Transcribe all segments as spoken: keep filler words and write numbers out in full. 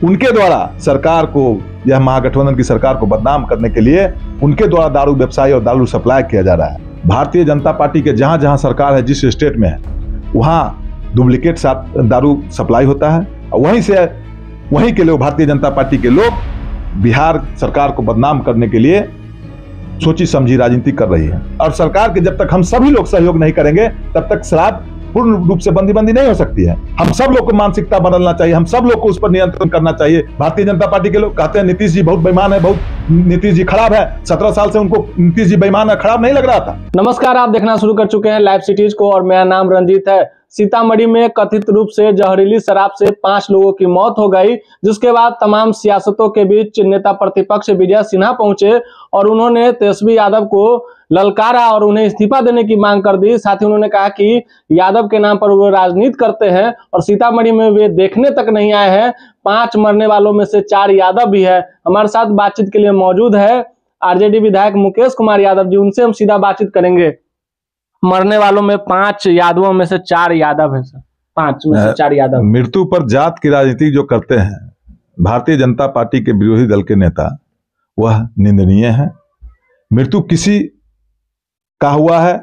उनके द्वारा सरकार को, यह महागठबंधन की सरकार को बदनाम करने के लिए उनके द्वारा दारू व्यवसाय और दारू सप्लाई किया जा रहा है। भारतीय जनता पार्टी के जहां जहां सरकार है, जिस स्टेट में है, वहां डुप्लीकेट दारू सप्लाई होता है और वहीं से वहीं के लोग, भारतीय जनता पार्टी के लोग बिहार सरकार को बदनाम करने के लिए सोची समझी राजनीति कर रही है। और सरकार के जब तक हम सभी लोग सहयोग नहीं करेंगे तब तक शराब पूर्ण रूप से बंदी बंदी नहीं हो सकती है। हम सब लोग को मानसिकता बदलना चाहिए, हम सब लोग को उस पर नियंत्रण करना चाहिए। भारतीय जनता पार्टी के लोग कहते हैं नीतीश जी बहुत बेईमान है, बहुत नीतीश जी खराब है, सत्रह साल से उनको नीतीश जी बेईमान है, खराब नहीं लग रहा था। नमस्कार, आप देखना शुरू कर चुके हैं लाइव सिटीज को और मेरा नाम रंजीत है। सीतामढ़ी में कथित रूप से जहरीली शराब से पांच लोगों की मौत हो गई, जिसके बाद तमाम सियासतों के बीच नेता प्रतिपक्ष विजय सिन्हा पहुंचे और उन्होंने तेजस्वी यादव को ललकारा और उन्हें इस्तीफा देने की मांग कर दी। साथ ही उन्होंने कहा कि यादव के नाम पर वो राजनीति करते हैं और सीतामढ़ी में वे देखने तक नहीं आए हैं। पांच मरने वालों में से चार यादव भी है। हमारे साथ बातचीत के लिए मौजूद है आरजेडी विधायक मुकेश कुमार यादव जी, उनसे हम सीधा बातचीत करेंगे। मरने वालों में पांच यादवों में से चार यादव है सर, पांच में से चार यादव। मृत्यु पर जात की राजनीति जो करते हैं भारतीय जनता पार्टी के विरोधी दल के नेता, वह निंदनीय है। मृत्यु किसी का हुआ है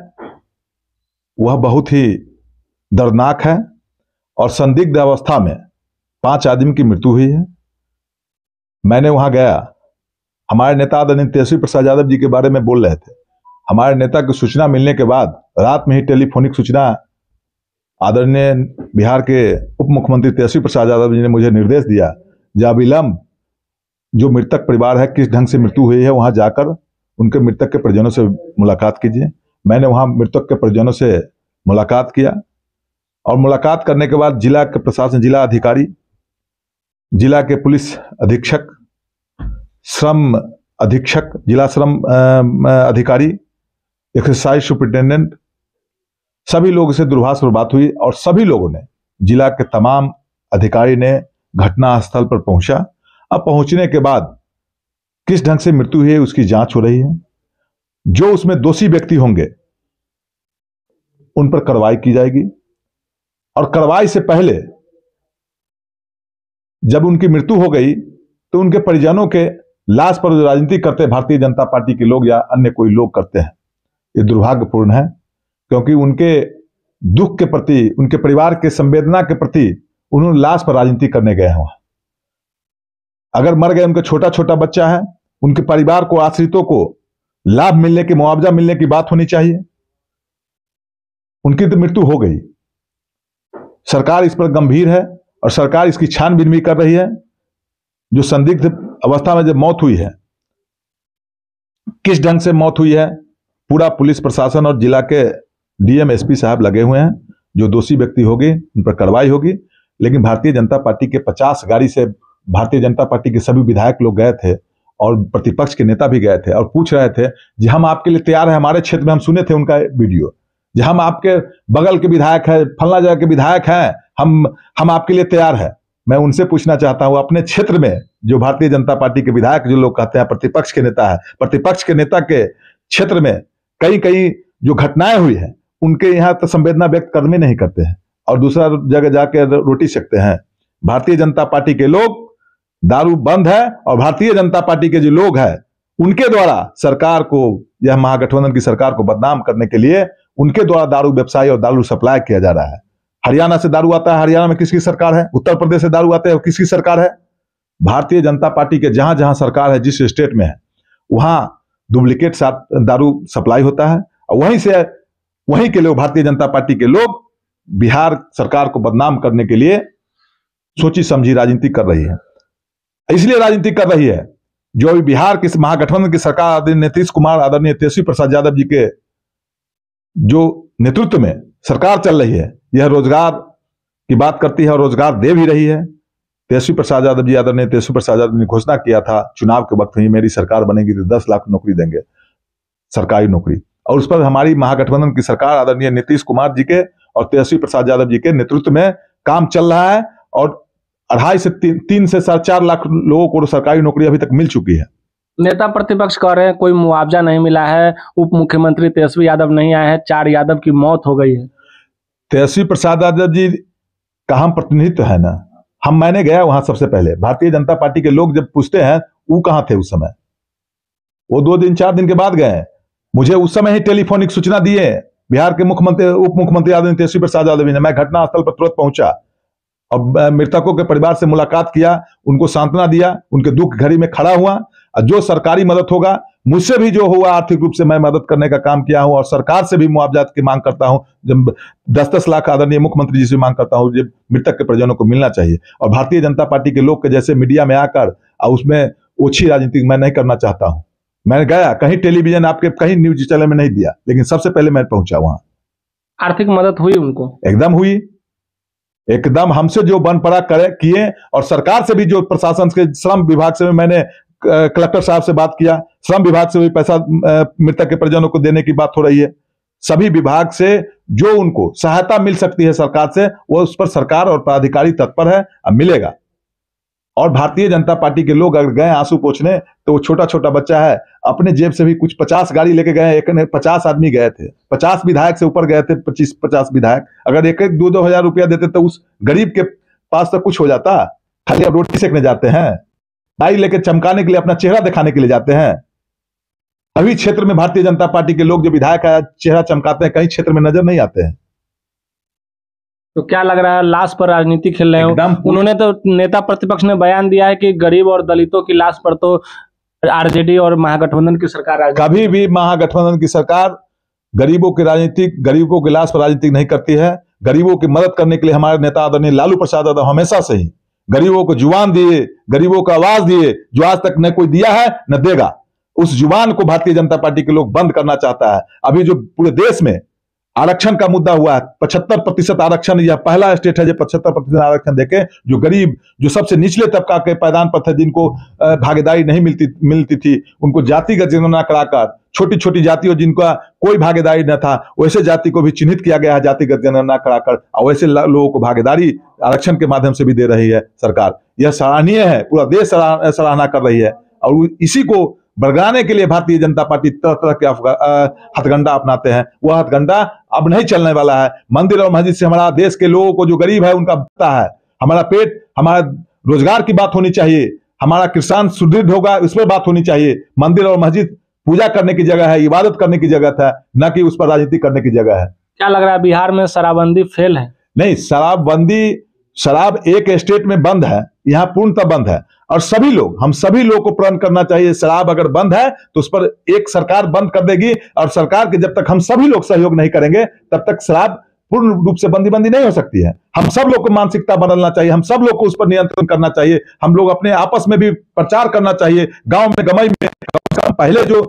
वह बहुत ही दर्दनाक है और संदिग्ध अवस्था में पांच आदमी की मृत्यु हुई है। मैंने वहां गया, हमारे नेता आदरणीय तेजस्वी प्रसाद यादव जी के बारे में बोल रहे थे। हमारे नेता की सूचना मिलने के बाद रात में ही टेलीफोनिक सूचना आदरणीय बिहार के उप मुख्यमंत्री तेजस्वी प्रसाद यादव जी ने मुझे निर्देश दिया, जब विलंब जो मृतक परिवार है, किस ढंग से मृत्यु हुई है, वहां जाकर उनके मृतक के परिजनों से मुलाकात कीजिए। मैंने वहां मृतक के परिजनों से मुलाकात किया और मुलाकात करने के बाद जिला के प्रशासन, जिला अधिकारी, जिला के पुलिस अधीक्षक, श्रम अधीक्षक, जिला श्रम अधिकारी, एक्साइज सुपरिटेंडेंट, सभी लोगों से दूरभाष पर बात हुई और सभी लोगों ने, जिला के तमाम अधिकारी ने घटनास्थल पर पहुंचा। अब पहुंचने के बाद किस ढंग से मृत्यु हुई है उसकी जांच हो रही है। जो उसमें दोषी व्यक्ति होंगे उन पर कार्रवाई की जाएगी और कार्रवाई से पहले जब उनकी मृत्यु हो गई तो उनके परिजनों के लाश पर जो राजनीति करते भारतीय जनता पार्टी के लोग या अन्य कोई लोग करते हैं, ये दुर्भाग्यपूर्ण है। क्योंकि उनके दुख के प्रति, उनके परिवार के संवेदना के प्रति उन्होंने लाश पर राजनीति करने गए हैं। अगर मर गए उनका छोटा छोटा बच्चा है, उनके परिवार को, आश्रितों को लाभ मिलने की, मुआवजा मिलने की बात होनी चाहिए। उनकी तो मृत्यु हो गई। सरकार इस पर गंभीर है और सरकार इसकी छानबीन भी कर रही है। जो संदिग्ध अवस्था में जब मौत हुई है, किस ढंग से मौत हुई है, पूरा पुलिस प्रशासन और जिला के डीएम एसपी साहब लगे हुए हैं। जो दोषी व्यक्ति होंगे उन पर कार्रवाई होगी। लेकिन भारतीय जनता पार्टी के पचास गाड़ी से भारतीय जनता पार्टी के सभी विधायक लोग गए थे और प्रतिपक्ष के नेता भी गए थे और पूछ रहे थे जी हम आपके लिए तैयार हैं। हमारे क्षेत्र में हम सुने थे उनका वीडियो, जी हम आपके बगल के विधायक हैं, फलना जगह के विधायक हैं, हम हम आपके लिए तैयार है। मैं उनसे पूछना चाहता हूं, अपने क्षेत्र में जो भारतीय जनता पार्टी के विधायक, जो लोग कहते हैं प्रतिपक्ष के नेता है, प्रतिपक्ष के नेता के क्षेत्र में कई कई जो घटनाएं हुई हैं उनके यहाँ तो संवेदना व्यक्त करने नहीं करते हैं और दूसरा जगह जाके रोटी सेकते हैं। भारतीय जनता पार्टी के लोग, दारू बंद है और भारतीय जनता पार्टी के जो लोग हैं उनके द्वारा सरकार को, यह महागठबंधन की सरकार को बदनाम करने के लिए उनके द्वारा दारू व्यवसाय और दारू सप्लाई किया जा रहा है। हरियाणा से दारू आता है, हरियाणा में किसकी सरकार है? उत्तर प्रदेश से दारू आता है, किसकी सरकार है? भारतीय जनता पार्टी के जहां जहां सरकार है, जिस स्टेट में है, वहां डुप्लीकेट दारू सप्लाई होता है और वहीं से वहीं के लोग, भारतीय जनता पार्टी के लोग बिहार सरकार को बदनाम करने के लिए सोची समझी राजनीति कर रही है। इसलिए राजनीति कर रही है जो अभी बिहार की महागठबंधन की सरकार आदरणीय नीतीश कुमार, आदरणीय तेजस्वी प्रसाद यादव जी के जो नेतृत्व में सरकार चल रही है, यह रोजगार की बात करती है और रोजगार दे भी रही है। तेजस्वी प्रसाद यादव जी, आदरणीय तेजस्वी प्रसाद यादव ने घोषणा किया था चुनाव के वक्त, ही मेरी सरकार बनेगी तो दस लाख नौकरी देंगे, सरकारी नौकरी। और उस पर हमारी महागठबंधन की सरकार आदरणीय नीतीश कुमार जी के और तेजस्वी प्रसाद यादव जी के नेतृत्व में काम चल रहा है और अढ़ाई से तीन, तीन से साढ़े चार लाख लोगों को सरकारी नौकरी अभी तक मिल चुकी है। नेता प्रतिपक्ष कह रहे हैं कोई मुआवजा नहीं मिला है, उप मुख्यमंत्री तेजस्वी यादव नहीं आए हैं, चार यादव की मौत हो गई है। तेजस्वी प्रसाद यादव जी का हम प्रतिनिधित्व है ना, हम मैंने गया वहां सबसे पहले। भारतीय जनता पार्टी के लोग जब पूछते हैं वो कहां थे उस समय, वो दो दिन चार दिन के बाद गए। मुझे उस समय ही टेलीफोनिक सूचना दिए बिहार के मुख्यमंत्री उप मुख्यमंत्री आदरणीय तेजस्वी प्रसाद यादव ने। मैं घटनास्थल पर तुरंत पहुंचा और मृतकों के परिवार से मुलाकात किया, उनको सांत्वना दिया, उनके दुख घड़ी में खड़ा हुआ। और जो सरकारी मदद होगा, मुझसे भी जो हुआ आर्थिक रूप से मैं मदद करने का काम किया हूं और सरकार से भी मुआवजा की मांग करता हूं। जब दस दस लाख आदरणीय मुख्यमंत्री जी से मांग करता हूं, जब मृतक के परिजनों को मिलना चाहिए। और भारतीय जनता पार्टी के लोग के जैसे मीडिया में आकर और उसमें ओछी राजनीति मैं नहीं करना चाहता हूं। मैं गया, कहीं टेलीविजन आपके कहीं न्यूज चैनल में नहीं दिया, लेकिन सबसे पहले मैं पहुंचा वहां। आर्थिक मदद हुई उनको? एकदम हुई, एकदम। हमसे जो बन पड़ा करे किए, और सरकार से भी, जो प्रशासन के श्रम विभाग से भी मैंने कलेक्टर साहब से बात किया, श्रम विभाग से भी पैसा मृतक के परिजनों को देने की बात हो रही है। सभी विभाग से जो उनको सहायता मिल सकती है सरकार से, वो उस पर सरकार और पदाधिकारी तत्पर है, अब मिलेगा। और भारतीय जनता पार्टी के लोग अगर गए आंसू पोंछने, तो वो छोटा छोटा बच्चा है, अपने जेब से भी कुछ पचास गाड़ी लेके गए। एक ने पचास आदमी गए थे, पचास विधायक से ऊपर गए थे, पच्चीस पचास विधायक। अगर एक एक दो दो हजार रुपया देते तो उस गरीब के पास तो कुछ हो जाता। खाली अब रोटी सेकने जाते हैं, गाड़ी लेके चमकाने के लिए, अपना चेहरा दिखाने के लिए जाते हैं। अभी क्षेत्र में भारतीय जनता पार्टी के लोग जो विधायक है चेहरा चमकाते हैं, कहीं क्षेत्र में नजर नहीं आते हैं। तो क्या लग रहा है, लाश पर राजनीति खेल रहे हो? उन्होंने तो, नेता प्रतिपक्ष ने बयान दिया है कि गरीब और दलितों की लाश पर तो आरजेडी और महागठबंधन की सरकार, कभी भी महागठबंधन की सरकार गरीबों की राजनीति, गरीबों की लाश पर राजनीति नहीं करती है। गरीबों की मदद करने के लिए हमारे नेता आदरणीय लालू प्रसाद यादव हमेशा से ही गरीबों को जुबान दिए, गरीबों को आवाज दिए, जो आज तक न कोई दिया है न देगा। उस जुबान को भारतीय जनता पार्टी के लोग बंद करना चाहता है। अभी जो पूरे देश में आरक्षण का मुद्दा हुआ है, पचहत्तर प्रतिशत आरक्षण, यह पहला स्टेट है जो पचहत्तर प्रतिशत आरक्षण देके, जो गरीब, जो सबसे निचले तबका के पैदान पर थे, जिनको भागीदारी नहीं मिलती मिलती थी, उनको जातिगत जनगणना कराकर, छोटी छोटी जातियों जिनका कोई भागीदारी न था, वैसे जाति को भी चिन्हित किया गया है जातिगत जनगणना कराकर, और वैसे लोगों को भागीदारी आरक्षण के माध्यम से भी दे रही है सरकार। यह सराहनीय है, पूरा देश सराहना कर रही है। और इसी को बरगलाने के लिए भारतीय जनता पार्टी तरह तरह के हथगंडा अपनाते हैं। वह हथगंडा अब नहीं चलने वाला है। मंदिर और मस्जिद से हमारा देश के लोगों को, जो गरीब है उनका पता है, हमारा पेट, हमारा रोजगार की बात होनी चाहिए, हमारा किसान सुदृढ़ होगा उस पर बात होनी चाहिए। मंदिर और मस्जिद पूजा करने की जगह है, इबादत करने की जगह है, न कि उस पर राजनीति करने की जगह है। क्या लग रहा है, बिहार में शराबबंदी फेल है? नहीं, शराबबंदी, शराब एक स्टेट में बंद है, यहाँ पूर्णतः बंद है। और सभी लोग, हम सभी लोग को प्रण करना चाहिए, शराब अगर बंद है तो उस पर एक सरकार बंद कर देगी, और सरकार के जब तक हम सभी लोग सहयोग नहीं करेंगे तब तक शराब पूर्ण रूप से बंदी बंदी नहीं हो सकती है। हम सब लोग को मानसिकता बदलना चाहिए, हम सब लोग को उस पर नियंत्रण करना चाहिए। हम लोग अपने आपस में भी प्रचार करना चाहिए, गांव में गमई में। पहले जो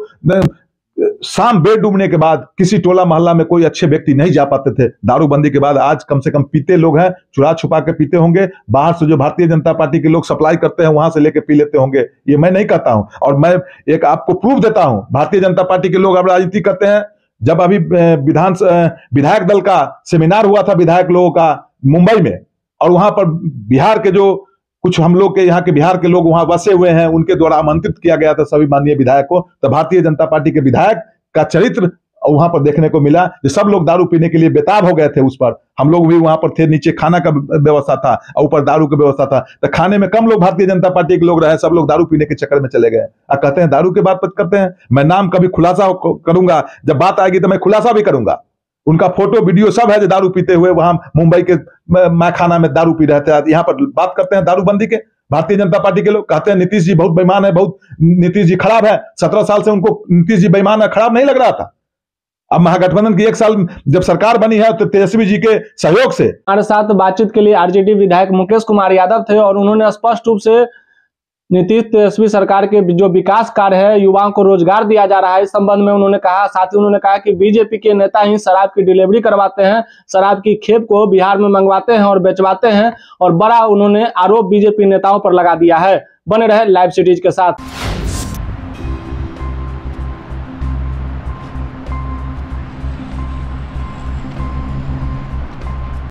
शाम बेड डूबने के बाद किसी टोला मोहल्ला में कोई अच्छे व्यक्ति नहीं जा पाते थे, दारूबंदी के बाद आज कम से कम पीते लोग हैं, चुरा छुपा के पीते होंगे। बाहर से जो भारतीय जनता पार्टी के लोग सप्लाई करते हैं वहां से लेके पी लेते होंगे, ये मैं नहीं कहता हूं। और मैं एक आपको प्रूफ देता हूं, भारतीय जनता पार्टी के लोग अब राजनीति करते हैं। जब अभी विधान विधायक दल का सेमिनार हुआ था विधायक लोगों का मुंबई में, और वहां पर बिहार के जो कुछ हम लोग के यहाँ के बिहार के लोग वहां बसे हुए हैं, उनके द्वारा आमंत्रित किया गया था सभी माननीय विधायक को। तो भारतीय जनता पार्टी के विधायक का चरित्र वहां पर देखने को मिला, जो सब लोग दारू पीने के लिए बेताब हो गए थे। उस पर हम लोग भी वहां पर थे, नीचे खाना का व्यवस्था था और ऊपर दारू की व्यवस्था था। तो खाने में कम लोग भारतीय जनता पार्टी के लोग रहे, सब लोग दारू पीने के चक्कर में चले गए। अब कहते हैं दारू की बात करते हैं। मैं नाम कभी खुलासा करूंगा, जब बात आएगी तो मैं खुलासा भी करूंगा। उनका फोटो वीडियो सब है जो दारू पीते हुए वहां मुंबई के मैखाना में दारू पी रहे थे। यहाँ पर बात करते हैं दारूबंदी के। भारतीय जनता पार्टी के लोग कहते हैं नीतीश जी बहुत बेईमान है, बहुत नीतीश जी खराब है। सत्रह साल से उनको नीतीश जी बेईमान है, खराब नहीं लग रहा था। अब महागठबंधन की एक साल जब सरकार बनी है तो तेजस्वी जी के सहयोग से। हमारे साथ बातचीत के लिए आरजेडी विधायक मुकेश कुमार यादव थे और उन्होंने स्पष्ट रूप से नीतीश तेजस्वी सरकार के जो विकास कार्य है, युवाओं को रोजगार दिया जा रहा है, इस संबंध में उन्होंने कहा। साथ ही उन्होंने कहा कि बीजेपी के नेता ही शराब की डिलीवरी करवाते हैं, शराब की खेप को बिहार में मंगवाते हैं और बेचवाते हैं, और बड़ा उन्होंने आरोप बीजेपी नेताओं पर लगा दिया है। बने रहे लाइव सिटीज के साथ।